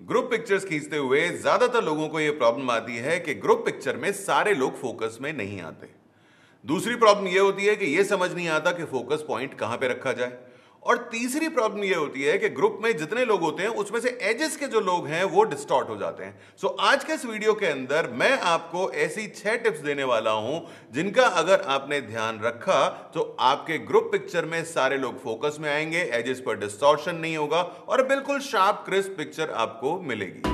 Group pictures खींचते हुए ज्यादातर लोगों को यह प्रॉब्लम आती है कि ग्रुप पिक्चर में सारे लोग फोकस में नहीं आते। दूसरी प्रॉब्लम यह होती है कि यह समझ नहीं आता कि फोकस पॉइंट कहां पे रखा जाए। और तीसरी प्रॉब्लम यह होती है कि ग्रुप में जितने लोग होते हैं उसमें से एजेस के जो लोग हैं वो डिस्टॉर्ट हो जाते हैं। सो आज के इस वीडियो के अंदर मैं आपको ऐसी 6 टिप्स देने वाला हूं जिनका अगर आपने ध्यान रखा तो आपके ग्रुप पिक्चर में सारे लोग फोकस में आएंगे, एजेस पर डिस्टॉर्शन नहीं होगा और बिल्कुल शार्प क्रिस्प पिक्चर आपको मिलेगी।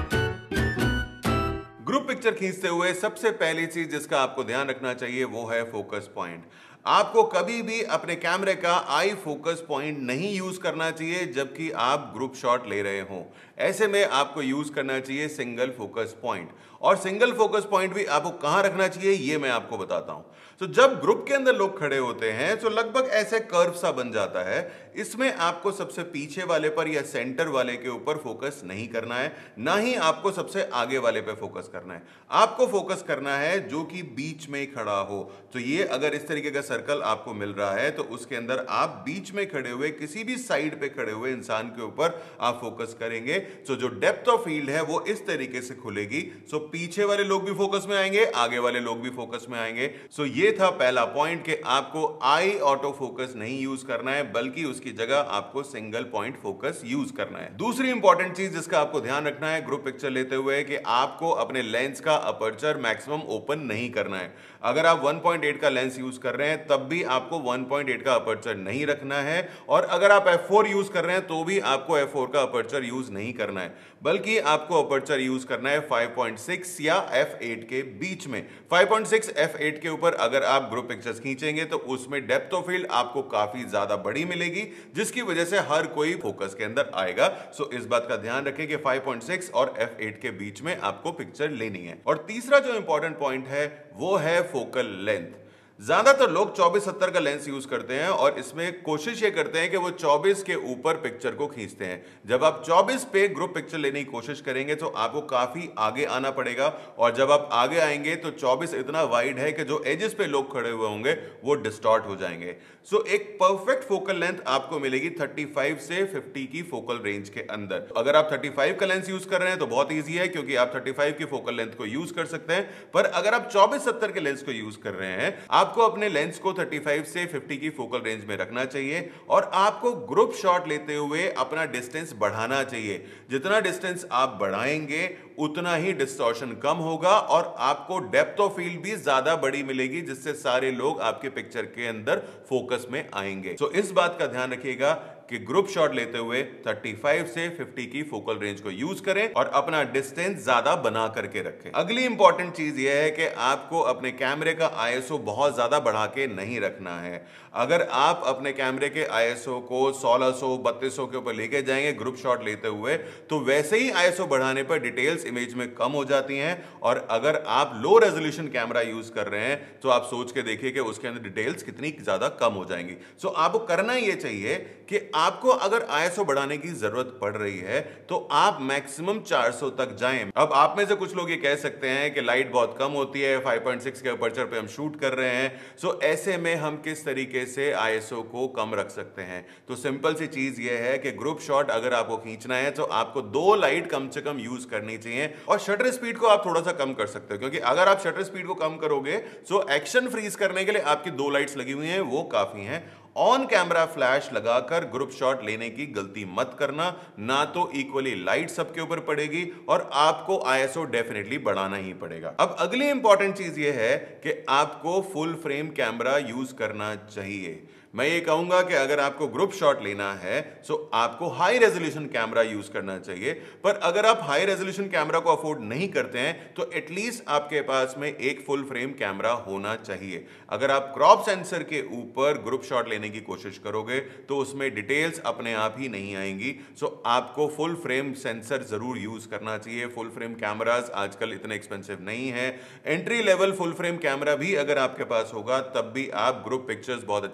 ग्रुप पिक्चर खींचते हुए सबसे पहली चीज जिसका आपको ध्यान रखना चाहिए वो है फोकस पॉइंट। आपको कभी भी अपने कैमरे का आई फोकस पॉइंट नहीं यूज करना चाहिए जबकि आप ग्रुप शॉट ले रहे हो। ऐसे में आपको यूज करना चाहिए सिंगल फोकस पॉइंट। और सिंगल फोकस पॉइंट भी आपको कहां रखना चाहिए ये मैं आपको बताता हूं। तो जब ग्रुप के अंदर लोग खड़े होते हैं तो लगभग ऐसे कर्व सा बन जाता है। इसमें आपको सबसे पीछे वाले पर या सेंटर वाले के ऊपर फोकस नहीं करना है, ना ही आपको सबसे आगे वाले पे फोकस करना है। आपको फोकस करना है जो कि बीच में खड़ा हो। तो ये अगर इस तरीके का सर्कल आपको मिल रहा है तो उसके अंदर आप बीच में खड़े हुए किसी भी साइड पे खड़े हुए इंसान के ऊपर आप फोकस करेंगे। तो जो डेप्थ ऑफ फील्ड है वो इस तरीके से खुलेगी। सो पीछे वाले लोग भी फोकस में आएंगे, आगे वाले लोग भी फोकस में आएंगे। सो ये था पहला पॉइंट कि आपको आई ऑटो फोकस नहीं यूज करना है बल्कि उसकी जगह आपको सिंगल पॉइंट फोकस यूज करना है। दूसरी इंपॉर्टेंट चीज जिसका आपको ध्यान रखना है ग्रुप पिक्चर लेते हुए कि आपको अपने लेंस का अपर्चर मैक्सिमम ओपन नहीं करना है। अगर आप 1.8 का लेंस यूज कर रहे हैं तब भी आपको 1.8 का अपर्चर नहीं रखना है। और अगर आप f4 यूज कर रहे हैं तो भी आपको f4 का अपर्चर यूज नहीं करना है बल्कि आपको अपर्चर यूज करना है 5.6 या f8 के बीच में। 5.6 f8 के ऊपर अगर आप ग्रुप पिक्चर्स खींचेंगे तो उसमें डेप्थ ऑफ फील्ड आपको काफी ज्यादा बड़ी मिलेगी जिसकी वजह से हर कोई फोकस के अंदर आएगा। सो इस बात का ध्यान रखें कि 5.6 और f8 के बीच में आपको पिक्चर लेनी है। और तीसरा जो इंपॉर्टेंट पॉइंट है वो है फोकल लेंथ। ज्यादातर लोग 24-70 का लेंस यूज करते हैं और इसमें कोशिश ये करते हैं कि वो 24 के ऊपर पिक्चर को खींचते हैं। जब आप 24 पे ग्रुप पिक्चर लेने की कोशिश करेंगे तो आपको काफी आगे आना पड़ेगा और जब आप आगे आएंगे तो 24 इतना वाइड है कि जो एजेस पे लोग खड़े हुए होंगे वो डिस्टॉर्ट हो जाएंगे। सो एक परफेक्ट फोकल लेंथ आपको मिलेगी 35 से 50 की फोकल रेंज के अंदर। अगर आप 35 का लेंस यूज कर रहे हैं तो बहुत ईजी है क्योंकि आप 35 की फोकल लेंथ को यूज कर सकते हैं। पर अगर आप 24-70 के लेंस को यूज कर रहे हैं आपको अपने लेंस को 35 से 50 की फोकल रेंज में रखना चाहिए और आपको ग्रुप शॉट लेते हुए अपना डिस्टेंस बढ़ाना चाहिए। जितना डिस्टेंस आप बढ़ाएंगे उतना ही डिस्टॉर्शन कम होगा और आपको डेप्थ ऑफ फील्ड भी ज्यादा बड़ी मिलेगी जिससे सारे लोग आपके पिक्चर के अंदर फोकस में आएंगे। तो इस बात का ध्यान रखिएगा कि ग्रुप शॉट लेते हुए 35 से 50 की फोकल रेंज को यूज करें और अपना डिस्टेंस ज्यादा बना करके रखें। अगली इंपॉर्टेंट चीज यह है कि आपको अपने कैमरे का आईएसओ बहुत ज्यादा बढ़ा के नहीं रखना है। अगर आप अपने कैमरे के आईएसओ को 1600 3200 के ऊपर लेके जाएंगे ग्रुप शॉट लेते हुए तो वैसे ही आईएसओ बढ़ाने पर डिटेल्स इमेज में कम हो जाती हैं। और अगर आप लो रेजोल्यूशन कैमरा यूज कर रहे हैं तो आप सोच के देखिए कि उसके अंदर डिटेल्स कितनी ज्यादा कम हो जाएंगी। सो आपको करना यह चाहिए कि आपको अगर आईएसओ बढ़ाने की जरूरत पड़ रही है तो आप मैक्सिमम 400 तक जाएं। अब आप में से कुछ लोग ये कह सकते हैं कि लाइट बहुत कम होती है, 5.6 के अपर्चर पे हम शूट कर रहे हैं। सो ऐसे में हम किस तरीके से आईएसओ को कम रख सकते हैं? तो सिंपल सी चीज ये है कि ग्रुप शॉट अगर आपको खींचना है तो आपको 2 लाइट कम से कम यूज करनी चाहिए और शटर स्पीड को आप थोड़ा सा कम कर सकते हो क्योंकि अगर आप शटर स्पीड को कम करोगे तो एक्शन फ्रीज करने के लिए आपकी 2 लाइट्स लगी हुई हैं वो काफी हैं। ऑन कैमरा फ्लैश लगाकर ग्रुप शॉट लेने की गलती मत करना, ना तो इक्वली लाइट सबके ऊपर पड़ेगी और आपको आईएसओ डेफिनेटली बढ़ाना ही पड़ेगा। अब अगली इंपॉर्टेंट चीज यह है कि आपको फुल फ्रेम कैमरा यूज करना चाहिए। मैं ये कहूंगा कि अगर आपको ग्रुप शॉट लेना है तो आपको हाई रेजोल्यूशन कैमरा यूज करना चाहिए। पर अगर आप हाई रेजोल्यूशन कैमरा को अफोर्ड नहीं करते हैं तो एटलीस्ट आपके पास में एक फुल फ्रेम कैमरा होना चाहिए। अगर आप क्रॉप सेंसर के ऊपर ग्रुप शॉट लेने की कोशिश करोगे तो उसमें डिटेल्स अपने आप ही नहीं आएंगी। सो आपको फुल फ्रेम सेंसर जरूर यूज करना चाहिए। फुल फ्रेम कैमरास आजकल इतने एक्सपेंसिव नहीं है। Entry level full frame camera भी अगर आपके पास होगा तब भी आप ग्रुप पिक्चर्स बहुत अच्छी खींच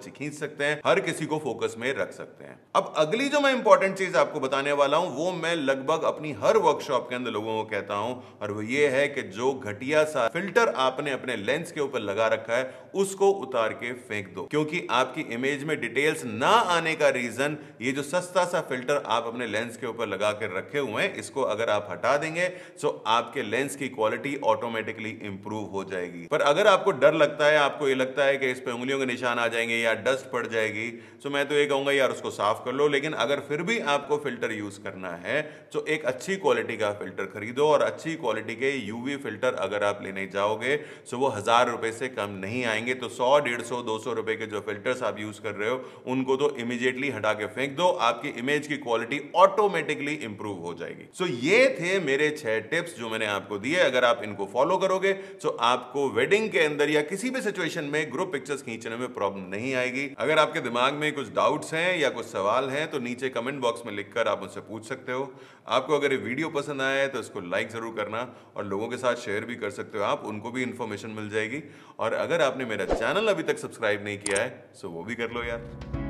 सकते हैं, हर किसी को फोकस में रख सकते हैं। अब अगली जो मैं इंपॉर्टेंट चीज आपको बताने वाला हूं वो मैं लगभग अपनी हर वर्कशॉप के अंदर लोगों को कहता हूं, और वो ये है कि जो घटिया सा फिल्टर आपने अपने लेंस के ऊपर लगा रखा है उसको उतार के फेंक दो, क्योंकि आपकी इमेज में डिटेल्स ना आने का रीजन ये जो सस्ता सा फिल्टर आप अपने लेंस के ऊपर लगा कर रखे हुए हैं, इसको अगर आप हटा देंगे तो आपके लेंस की क्वालिटी ऑटोमेटिकली इंप्रूव हो जाएगी। पर अगर आपको डर लगता है, आपको ये लगता है कि इस पे उंगलियों के निशान आ जाएंगे या डस्ट पड़ जाएगी, तो मैं तो ये कहूंगा यार उसको साफ कर लो। लेकिन अगर फिर भी आपको फिल्टर यूज करना है तो एक अच्छी क्वालिटी का फिल्टर खरीदो, और अच्छी क्वालिटी के यूवी फिल्टर अगर आप लेने जाओगे तो वो 1000 रुपए से कम नहीं आएंगे। तो 100, 150, 200 रुपए के जो फिल्टर्स आप यूज कर रहे हो उनको तो इमीडिएटली हटा के फेंक दो, आपकी इमेज की क्वालिटी ऑटोमेटिकली इंप्रूव हो जाएगी। सो ये थे मेरे 6 टिप्स जो मैंने आपको दिए। अगर आप इनको फॉलो करोगे तो आपको वेडिंग के अंदर या किसी भी सिचुएशन में ग्रुप पिक्चर्स खींचने में प्रॉब्लम नहीं आएगी। अगर आपके दिमाग में कुछ डाउट्स हैं या कुछ सवाल हैं तो नीचे कमेंट बॉक्स में लिखकर आप मुझसे पूछ सकते हो। आपको अगर ये वीडियो पसंद आया है तो इसको लाइक जरूर करना, और लोगों के साथ शेयर भी कर सकते हो आप, उनको भी इंफॉर्मेशन मिल जाएगी। और अगर आपने मेरा चैनल अभी तक सब्सक्राइब नहीं किया है तो वो भी कर लो यार।